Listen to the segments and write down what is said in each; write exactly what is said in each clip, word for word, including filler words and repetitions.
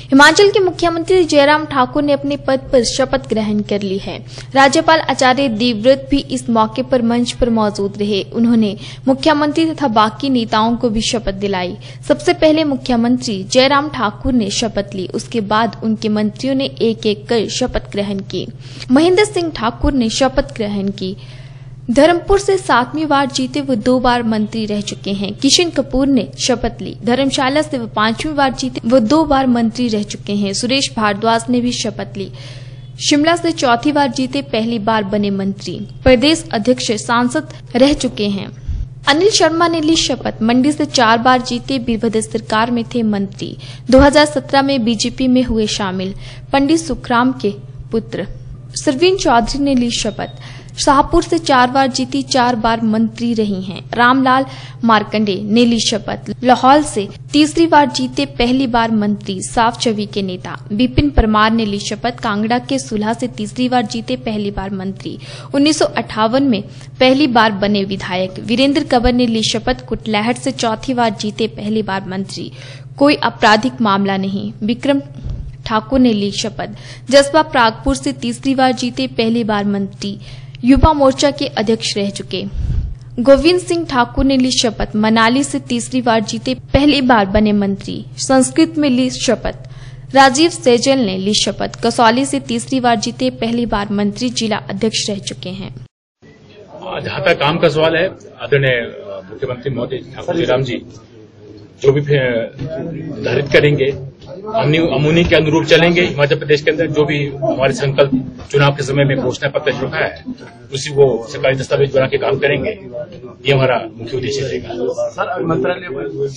हिमाचल के मुख्यमंत्री जयराम ठाकुर ने अपने पद पर शपथ ग्रहण कर ली है। राज्यपाल आचार्य देवव्रत भी इस मौके पर मंच पर मौजूद रहे। उन्होंने मुख्यमंत्री तथा बाकी नेताओं को भी शपथ दिलाई। सबसे पहले मुख्यमंत्री जयराम ठाकुर ने शपथ ली, उसके बाद उनके मंत्रियों ने एक एक कर शपथ ग्रहण की। महेंद्र सिंह ठाकुर ने शपथ ग्रहण की। धर्मपुर से सातवीं बार जीते वो दो बार मंत्री रह चुके हैं। किशन कपूर ने शपथ ली। धर्मशाला से वो पांचवी बार जीते, वो दो बार मंत्री रह चुके हैं। सुरेश भारद्वाज ने भी शपथ ली। शिमला से चौथी बार जीते, पहली बार बने मंत्री। प्रदेश अध्यक्ष सांसद रह चुके हैं। अनिल शर्मा ने ली शपथ। मंडी से चार बार जीते, वीरभद्र सरकार में थे मंत्री। दो हज़ार सत्रह में बीजेपी में हुए शामिल। पंडित सुखराम के पुत्र सरवीन चौधरी ने ली शपथ। शाहपुर से चार बार जीती, चार बार मंत्री रही हैं। रामलाल मार्कंडे ने ली शपथ। लाहौल से तीसरी बार जीते, पहली बार मंत्री, साफ छवि के नेता। विपिन परमार ने ली शपथ। कांगड़ा के सुलह से तीसरी बार जीते, पहली बार मंत्री। उन्नीस सौ अट्ठावन में पहली बार बने विधायक। वीरेंद्र कंवर ने ली शपथ। कुटलैहड़ से चौथी बार जीते, पहली बार मंत्री। कोई आपराधिक मामला नहीं। विक्रम ठाकुर ने ली शपथ। जसपा प्रागपुर से तीसरी बार जीते, पहली बार मंत्री। युवा मोर्चा के अध्यक्ष रह चुके। गोविंद सिंह ठाकुर ने ली शपथ। मनाली से तीसरी बार जीते, पहली बार बने मंत्री। संस्कृत में ली शपथ। राजीव सैजल ने ली शपथ। कसौली से तीसरी बार जीते, पहली बार मंत्री, जिला अध्यक्ष रह चुके हैं। जहां तक काम का सवाल है, आदरणीय मुख्यमंत्री महोदय ठाकुर जयराम जी जो भी निर्धारित करेंगे, अमुनी के अनुरूप चलेंगे। हिमाचल प्रदेश के अंदर जो भी हमारे संकल्प चुनाव के समय में घोषणा पत्र रखा है, उसी वो सरकारी दस्तावेज बना के काम करेंगे। ये हमारा मुख्य उद्देश्य रहेगा। सर, मंत्रालय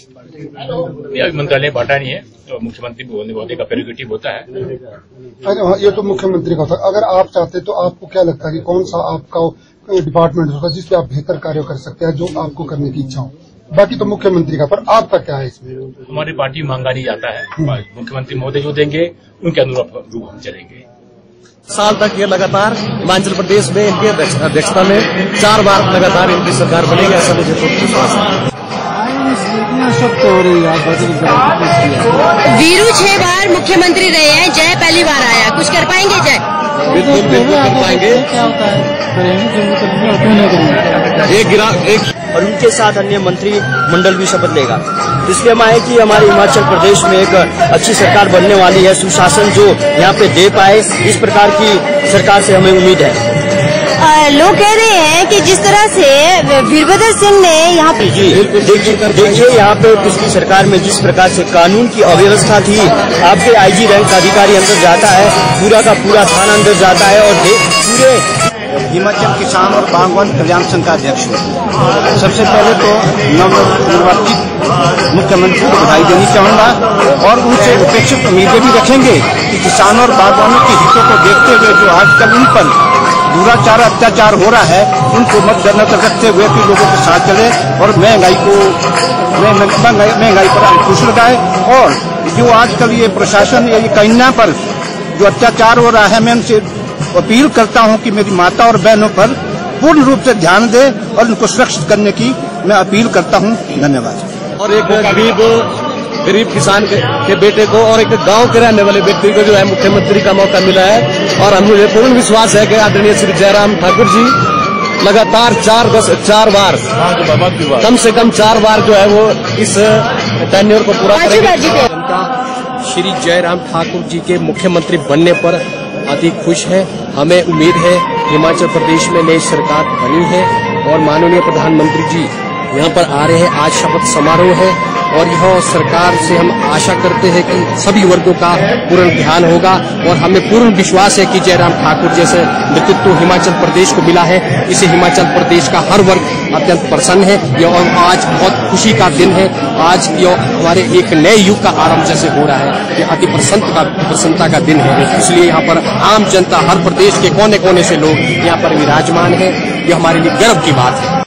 मंत्रालय बांटा नहीं है, तो मुख्यमंत्री महोदय का प्रेरोगेटिव होता है। अरे ये तो मुख्यमंत्री का होता है। अगर आप चाहते तो आपको क्या लगता है कि कौन सा आपका डिपार्टमेंट होगा जिसपे आप बेहतर कार्य कर सकते हैं, जो आपको करने की इच्छा हो? बाकी तो मुख्यमंत्री का, पर आपका क्या है इसमें? हमारी पार्टी मांगा नहीं जाता है। मुख्यमंत्री महोदय जो देंगे उनके अनुरूप रूप हम चलेंगे। साल तक ये लगातार हिमाचल प्रदेश में इनकी अध्यक्षता में चार बार लगातार इनकी सरकार बनेगी, ऐसा मुझे तो विश्वास है। वीरू छह बार मुख्यमंत्री रहे हैं, जय पहली बार आया। कुछ कर पाएंगे जय? बिल्कुल बिल्कुल कर पाएंगे। एक गिरा एक और उनके साथ अन्य मंत्री मंडल भी शपथ लेगा। इसलिए हम आए कि हमारे हिमाचल प्रदेश में एक अच्छी सरकार बनने वाली है। सुशासन जो यहाँ पे दे पाए, इस प्रकार की सरकार से हमें उम्मीद है। लोग कह रहे हैं कि जिस तरह से वीरभद्र सिंह ने यहाँ पे जी देखिए, यहाँ पे पिछली सरकार में जिस प्रकार से कानून की अव्यवस्था थी, आपके आईजी रैंक का अधिकारी अंदर जाता है, पूरा का पूरा थाना अंदर जाता है और पूरे हिमाचल किसान और बागवान कल्याण संघ का अध्यक्ष हूँ। सबसे पहले तो नवनिर्वाचित मुख्यमंत्री को बधाई देनी चाहूंगा और उनसे उपेक्षित उम्मीदें भी रखेंगे कि किसानों और बागवानों के हितों को देखते हुए जो आजकल उन पर दुराचार अत्याचार हो रहा है, उनको मद्देनजर रखते हुए कि लोगों के साथ चले और महंगाई को महंगाई पर अंकुश लगाए। और जो आजकल ये प्रशासन ये कन्या पर जो अत्याचार हो रहा है, मैं उनसे अपील करता हूं कि मेरी माता और बहनों पर पूर्ण रूप से ध्यान दे और उनको सुरक्षित करने की मैं अपील करता हूं। धन्यवाद। और एक गरीब गरीब किसान के, के बेटे को और एक गांव के रहने वाले व्यक्ति को जो है मुख्यमंत्री का मौका मिला है। और हम मुझे पूर्ण विश्वास है कि आदरणीय श्री जयराम ठाकुर जी लगातार चार दस चार बार कम से कम चार बार जो है वो इस टेन्योर को पूरा करेंगे। श्री जयराम ठाकुर जी के मुख्यमंत्री बनने पर अति खुश है। हमें उम्मीद है हिमाचल प्रदेश में नई सरकार बनी है और माननीय प्रधानमंत्री जी यहाँ पर आ रहे हैं। आज शपथ समारोह है और यह सरकार से हम आशा करते हैं कि सभी वर्गों का पूर्ण ध्यान होगा और हमें पूर्ण विश्वास है कि जयराम ठाकुर जैसे नेतृत्व हिमाचल प्रदेश को मिला है। इसे हिमाचल प्रदेश का हर वर्ग अत्यंत प्रसन्न है। यह आज बहुत खुशी का दिन है। आज यह हमारे एक नए युग का आरंभ जैसे हो रहा है। यह अति प्रसन्न का प्रसन्नता का दिन है। इसलिए यहाँ पर आम जनता, हर प्रदेश के कोने कोने से लोग यहाँ पर विराजमान है। यह हमारे लिए गर्व की बात है।